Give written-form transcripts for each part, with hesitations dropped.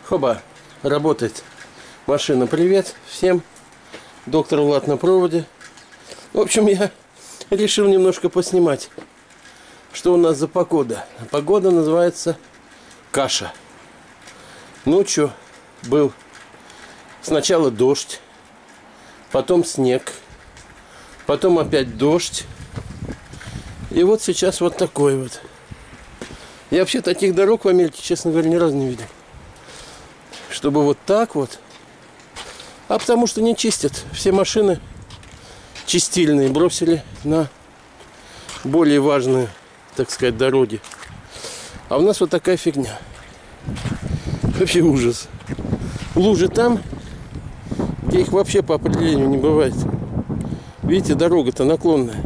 Хоба, работает машина. Привет всем. Доктор Влад на проводе. В общем, я решил немножко поснимать, что у нас за погода. Погода называется каша. Ночью был сначала дождь, потом снег, потом опять дождь. И вот сейчас вот такой вот. Я вообще таких дорог в Америке, честно говоря, ни разу не видел. Чтобы вот так вот. А потому что не чистят. Все машины чистильные бросили на более важные, так сказать, дороги. А у нас вот такая фигня. Вообще ужас. Лужи там, где их вообще по определению не бывает. Видите, дорога-то наклонная.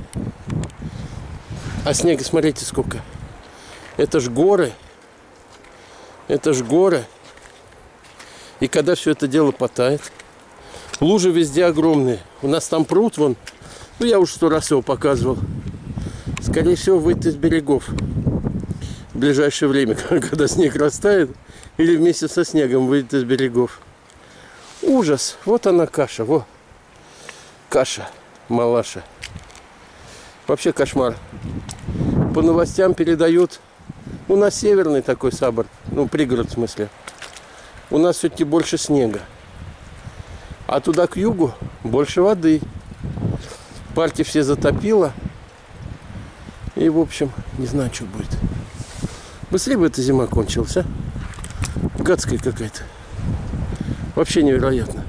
А снега, смотрите, сколько. Это ж горы. Это ж горы. И когда все это дело потает, лужи везде огромные. У нас там пруд вон. Ну, я уже 100 раз его показывал. Скорее всего, выйдет из берегов в ближайшее время, когда снег растает. Или вместе со снегом выйдет из берегов. Ужас. Вот она каша. Во. Каша. Малаша. Вообще кошмар. По новостям передают. У нас северный такой сабор. Ну, пригород в смысле. У нас все-таки больше снега. А туда к югу больше воды. Парки все затопило. И, в общем, не знаю, что будет. Быстрее бы эта зима кончилась, а? Гадская какая-то. Вообще невероятно.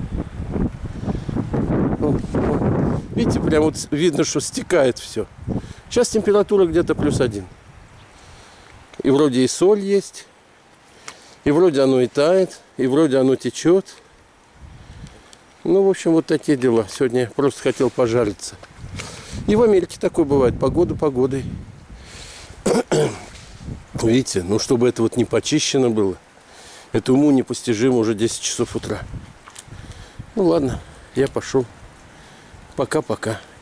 Видите, прям вот видно, что стекает все. Сейчас температура где-то +1. И вроде и соль есть. И вроде оно и тает. И вроде оно течет. Ну, в общем, вот такие дела. Сегодня я просто хотел пожариться. И в Америке такое бывает. Погода погодой. Видите, ну, чтобы это вот не почищено было. Это уму непостижимо уже 10 часов утра. Ну, ладно, я пошел. Пока-пока.